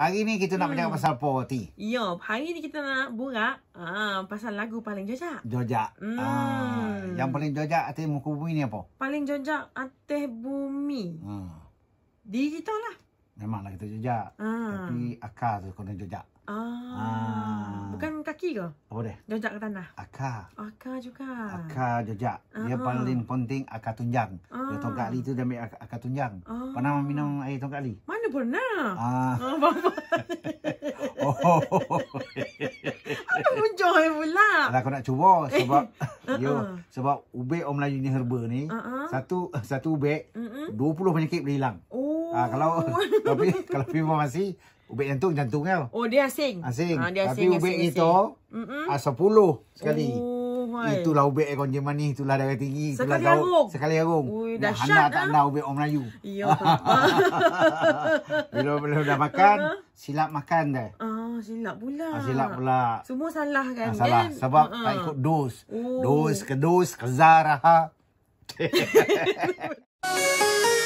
Hari ni kita nak bercakap pasal party. Ya, hari ni kita nak borak pasal lagu paling jojak. Jojak. Yang paling jojak atas muka bumi ni apa? Paling jojak atas bumi. Diri kita lah. Memanglah kita jojak. Tapi akar tu kena jojak. Bukan kaki ke? Apa dia? Jojak ke tanah? Akar. Akar juga. Akar jojak. Dia paling penting akar tunjang. Dia tongkat li tu dia ambil akar tunjang. Pernah minum air tongkat li? Mana pernah? Apa menjoy pula? Alah, aku nak cuba sebab sebab ubek orang Melayu ni herba ni, satu ubek 20 penyakit boleh hilang. Kalau informasi ubek jantung tau. Oh, dia asing. Dia Tapi ubek itu 10 sekali. Itulah ubek konje manis, itulah darah tinggi, itulah sekali harung. Ui, dahsyat. Tak nak ubek orang Melayu. Ya. Bila dah makan, silap makan dah. Silap pula. Silap pula. Semua salah kan? Salah sebab tak ikut dos. Dos, kedus, kezar.